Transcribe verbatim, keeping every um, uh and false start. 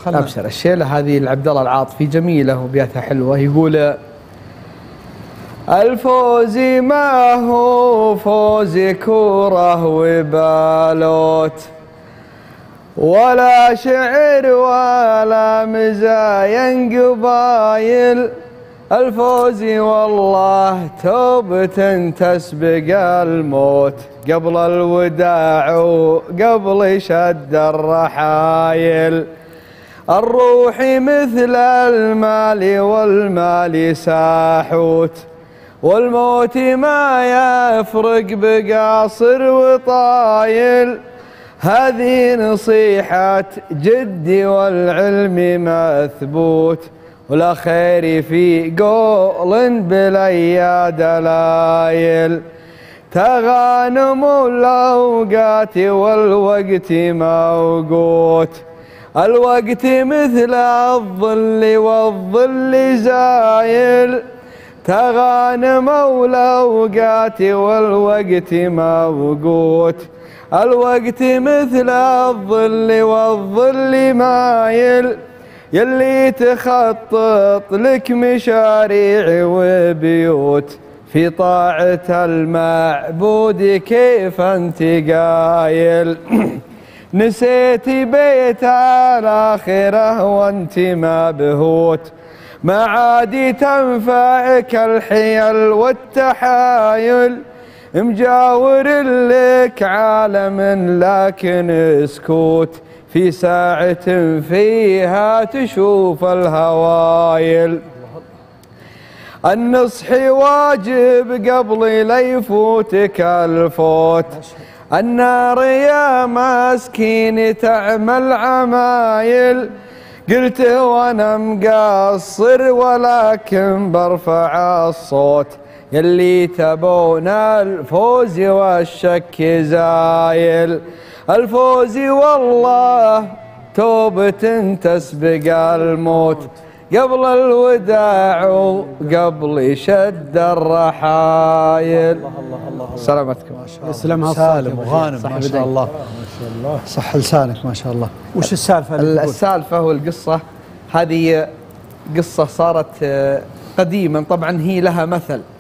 خلنا ابشر. الشيله هذه لعبد الله العاطفي جميله وبياتها حلوه. يقول: الفوز ما هو فوز كوره وبالوت، ولا شعر ولا مزايا قبايل، الفوز والله توبة تسبق الموت، قبل الوداع وقبل شد الرحايل، الروح مثل المال والمال ساحوت، والموت ما يفرق بقاصر وطايل، هذه نصيحة جدي والعلم مثبوت، ولا خير في قول بلا دلايل، تغانم الأوقات والوقت موقوت، الوقت مثل الظل والظل زايل، تغانم الأوقات والوقت موقوت، الوقت مثل الظل والظل مايل، يلي تخطط لك مشاريع وبيوت، في طاعة المعبود كيف انت قايل، نسيت بيت الآخرة وانت مبهوت، ما عاد تنفعك الحيل والتحايل، مجاور لك عالم لكن سكوت، في ساعة فيها تشوف الهوايل، النصح واجب قبل لا يفوتك الفوت، النار يا مسكين تعمل عمايل، قلت وانا مقصر ولكن برفع الصوت، يلي تبون الفوز والشك زايل، الفوز والله توبة تسبق الموت، قبل الوداع وقبل شد الرحايل. الله الله الله سلامتكم. ما شاء الله. يسلمها سالم وغانم ما شاء الله. ما شاء الله. صح لسانك ما شاء الله. وش السالفة؟ السالفة والقصة هذه قصة صارت قديما، طبعا هي لها مثل.